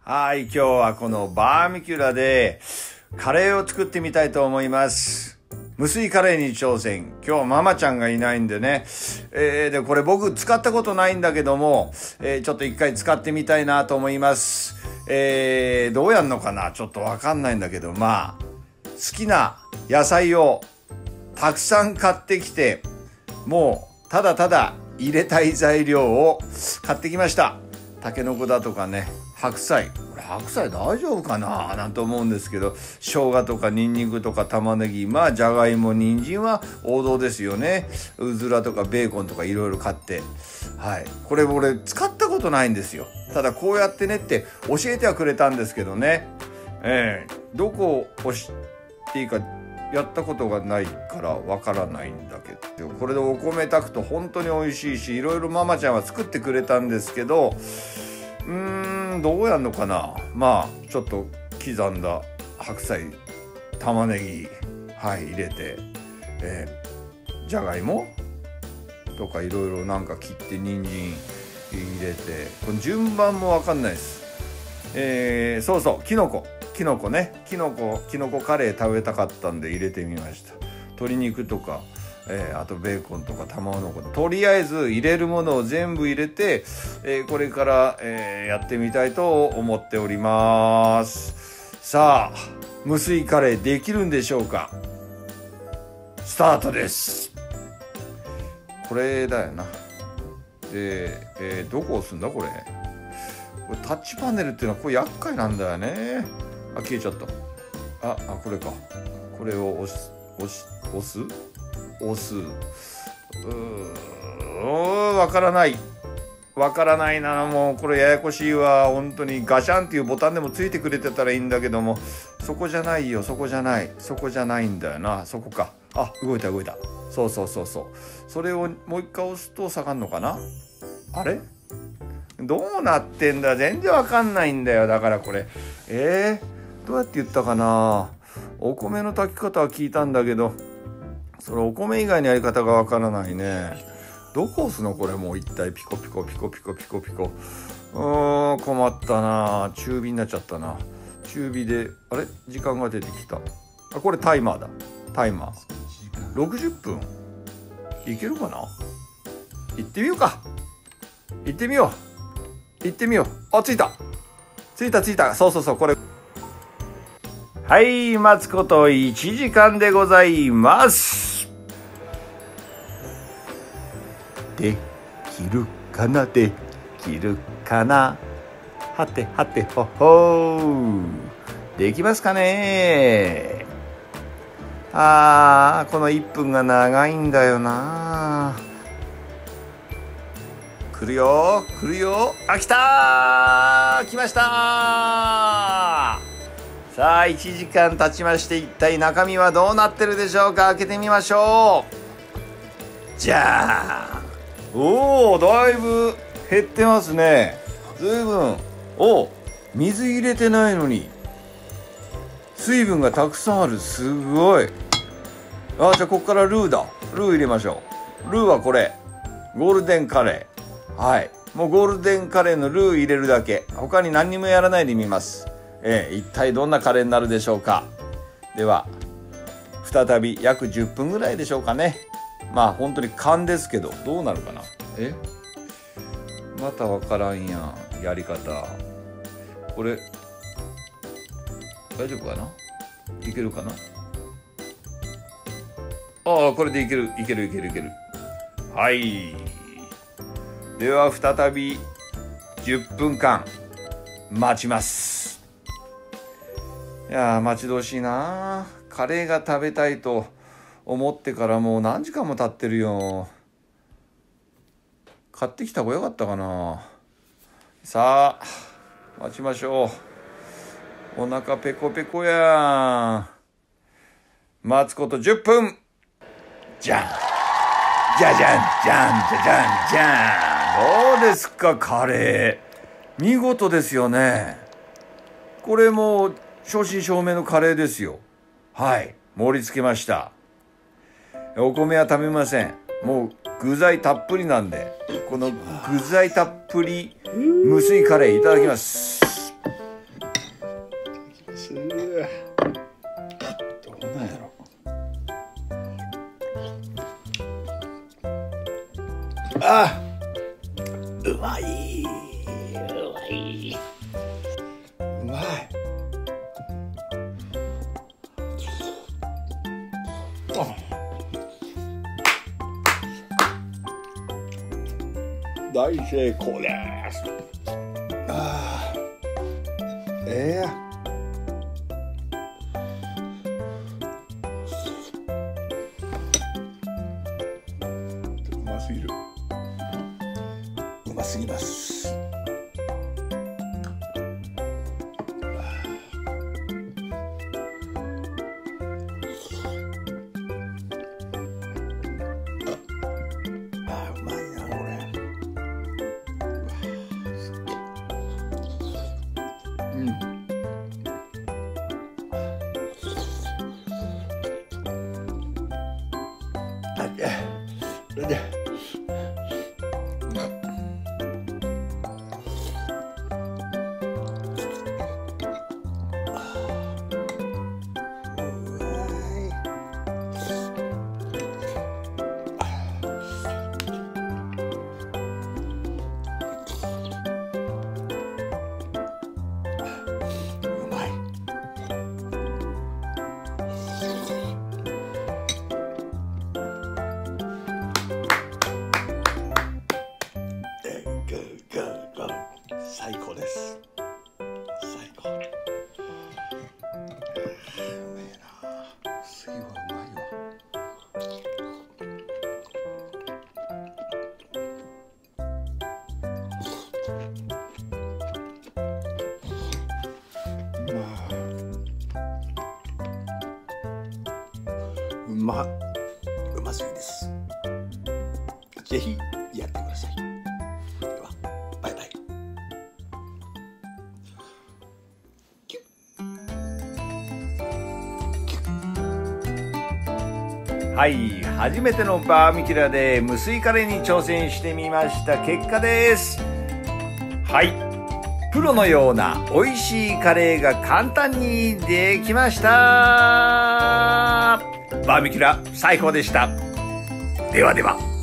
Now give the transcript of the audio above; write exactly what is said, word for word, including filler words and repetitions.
はい、今日はこのバーミキュラでカレーを作ってみたいと思います。無水カレーに挑戦。今日ママちゃんがいないんでね。えー、で、これ僕使ったことないんだけども、えー、ちょっと一回使ってみたいなと思います。えー、どうやんのかなちょっとわかんないんだけど、まあ、好きな野菜をたくさん買ってきて、もうただただ入れたい材料を買ってきました。タケノコだとかね、白菜。白菜大丈夫かななんて思うんですけど、生姜とかニンニクとか玉ねぎ、まあじゃがいも、人参は王道ですよね。うずらとかベーコンとかいろいろ買って、はい、これ俺使ったことないんですよ。ただこうやってねって教えてはくれたんですけどね、えー、どこを押していいかやったことがないからわからないんだけど、これでお米炊くと本当に美味しいし、いろいろママちゃんは作ってくれたんですけど、うーんどうやんのかな。まあちょっと刻んだ白菜、玉ねぎ、はい入れて、えー、じゃがいもとかいろいろなんか切って人参入れて、この順番もわかんないです。えー、そうそうきのこきのこね、きのこきのこカレー食べたかったんで入れてみました。鶏肉とか、えー、あとベーコンとか卵の子、とりあえず入れるものを全部入れて、えー、これから、えー、やってみたいと思っております。さあ無水カレーできるんでしょうか。スタートです。これだよな。で、えー、どこ押すんだこれ。これタッチパネルっていうのはこれ厄介なんだよね。あ、消えちゃった。あ、あ、これか。これを押す、押し、押す押す。うーん、わからない。わからないな。もうこれややこしいわ。本当にガシャンっていうボタンでもついてくれてたらいいんだけども、そこじゃないよ。そこじゃない。そこじゃないんだよな。そこか。あ、動いた動いた。そうそうそうそう。それをもう一回押すと下がんのかな。あれどうなってんだ。全然わかんないんだよ。だからこれ。えー、どうやって言ったかな。お米の炊き方は聞いたんだけど、それお米以外のやり方がわからないね。どこ押すのこれ。もう一体ピコピコピコピコピコピコ。うーん困ったな。中火になっちゃったな。中火であれ時間が出てきた。あ、これタイマーだ。タイマーろくじゅっぷんいけるかな。行ってみようか。行ってみよう行ってみよう。あ、着いた着いた着いた。そうそうそう、これ。はい、待つこといちじかんでございます。できるかなできるかな。はてはてほほー。できますかね。あー、このいっぷんが長いんだよな。来るよ来るよ。あ、来たー来ましたー。さあいちじかん経ちまして、一体中身はどうなってるでしょうか。開けてみましょう。じゃーん。おお、だいぶ減ってますね。ずいぶん。お、水入れてないのに水分がたくさんある。すごい。あ、じゃあここからルーだ。ルー入れましょう。ルーはこれゴールデンカレー。はい、もうゴールデンカレーのルー入れるだけ。他に何にもやらないでみます。えー、一体どんなカレーになるでしょうか。では再び約じゅっぷんぐらいでしょうかね。まあ本当に勘ですけど、どうなるかな。えまたわからんやんやり方。これ大丈夫かな。いけるかな。ああ、これでいけるいけるいけるいける。はい、では再びじゅっぷんかん待ちます。いやー待ち遠しいな。カレーが食べたいと思ってからもう何時間も経ってるよ。買ってきた方がよかったかな。さあ待ちましょう。お腹ペコペコやん。待つことじゅっぷん。じゃんじゃじゃんじゃんじゃじゃんじゃん。どうですかカレー。見事ですよね。これもう正真正銘のカレーですよ。はい、盛り付けました。お米は食べません。もう具材たっぷりなんで、この具材たっぷり無水カレーいただきます。 あ、うまい、うまい、うまい。大成功です。あー、ええー、うますぎる。うますぎます。あー、うまいなこれ。うん。あ、で、で、最高です。最高。うめえな。水はうまいわ。うまっ。うますぎです。ぜひやってください。では、バイバイ。はい、初めてのバーミキュラで無水カレーに挑戦してみました。結果です。はい、プロのような美味しいカレーが簡単にできました。バーミキュラ最高でした。ではでは。